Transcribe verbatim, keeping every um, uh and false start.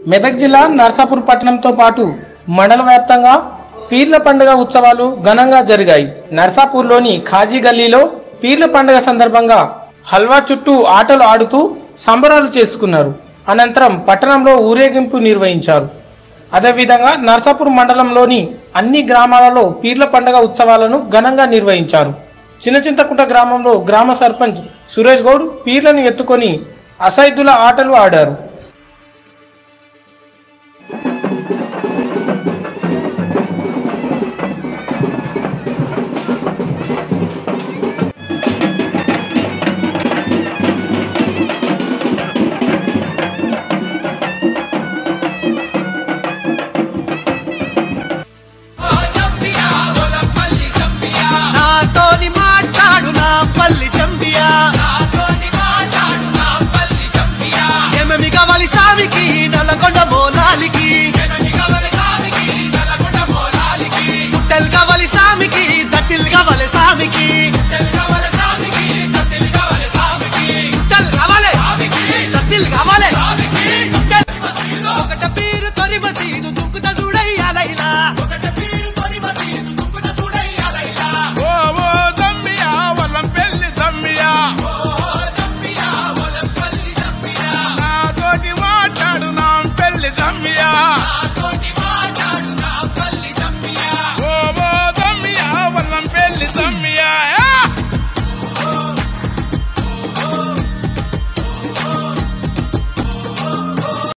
మెదక్ జిల్లా నర్సాపూర్ పట్టణంతో పాటు మండల వ్యాప్తంగా పీర్ల పండుగ ఉత్సవాలు ఘనంగా జరిగాయి. నర్సాపూర్లోని ఖాజీ గల్లీలో పీర్ల పండుగ సందర్భంగా హల్వా చుట్టూ ఆటలు ఆడుతూ సంబరాలు చేసుకున్నారు. అనంతరం పట్టణంలో ఊరేగింపు నిర్వహించారు. అదేవిధంగా నర్సాపూర్ మండలంలోని అన్ని గ్రామాలలో పీర్ల పండుగ ఉత్సవాలను ఘనంగా నిర్వహించారు. చిన్నచింతకుంట గ్రామంలో గ్రామ సర్పంచ్ సురేష్ గౌడ్ పీర్లను ఎత్తుకొని అసైదుల ఆటలు ఆడారు.